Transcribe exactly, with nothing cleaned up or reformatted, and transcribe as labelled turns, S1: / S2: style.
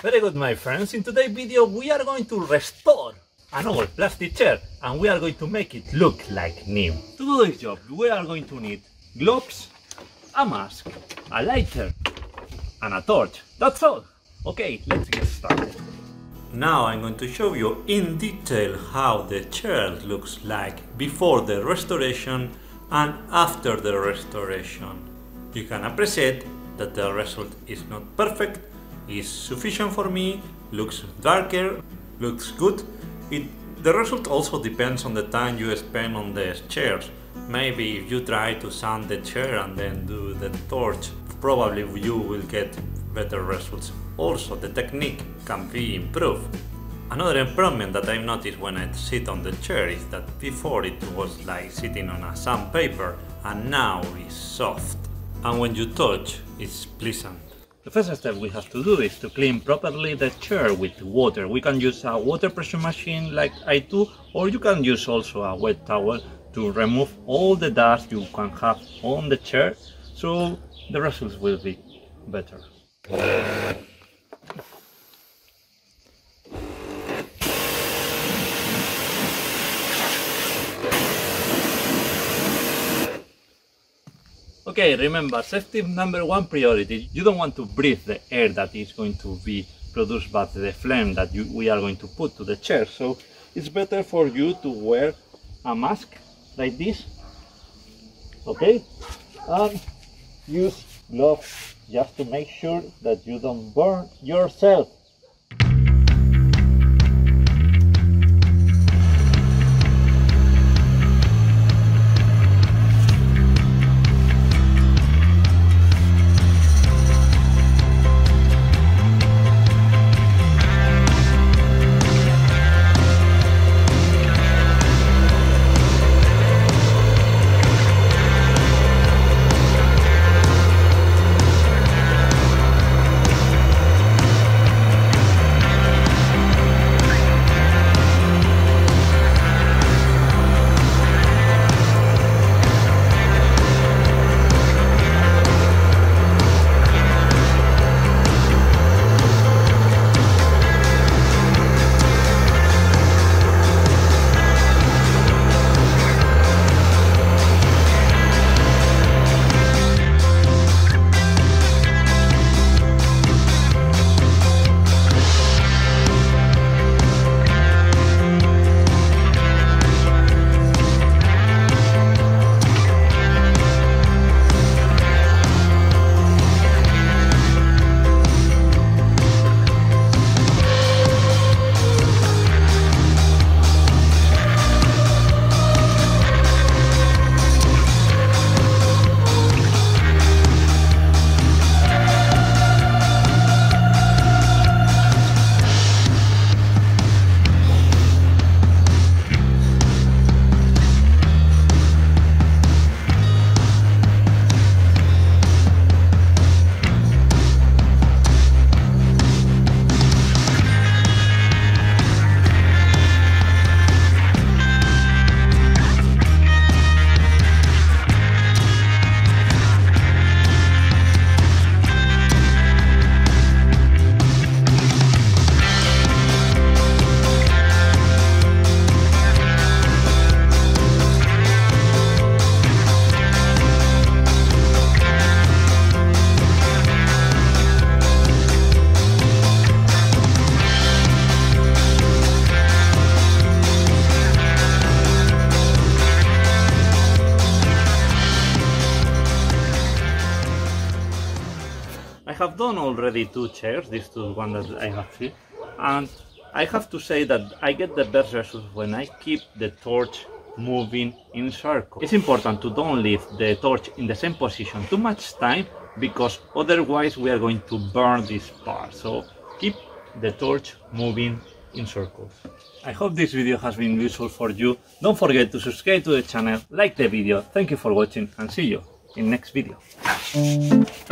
S1: Very good, my friends. In today's video we are going to restore an old plastic chair and we are going to make it look like new. To do this job we are going to need gloves, a mask, a lighter and a torch. That's all. Okay, let's get started. Now I'm going to show you in detail how the chair looks like before the restoration and after the restoration. You can appreciate that the result is not perfect, is sufficient for me, looks darker, looks good. It, the result also depends on the time you spend on the chairs. Maybe if you try to sand the chair and then do the torch, probably you will get better results. Also, the technique can be improved. Another improvement that I've noticed when I sit on the chair is that before it was like sitting on a sandpaper and now it's soft. And when you touch, it's pleasant. The first step we have to do is to clean properly the chair with water. We can use a water pressure machine like I do, or you can use also a wet towel to remove all the dust you can have on the chair, so the results will be better. Okay, remember, safety number one priority. You don't want to breathe the air that is going to be produced by the flame that you, we are going to put to the chair. So it's better for you to wear a mask like this, okay? And use gloves just to make sure that you don't burn yourself. I have done already two chairs, these two ones that I have here, and I have to say that I get the best results when I keep the torch moving in circles. It's important to don't leave the torch in the same position too much time, because otherwise we are going to burn this part. So keep the torch moving in circles. I hope this video has been useful for you. Don't forget to subscribe to the channel, like the video. Thank you for watching and see you in next video.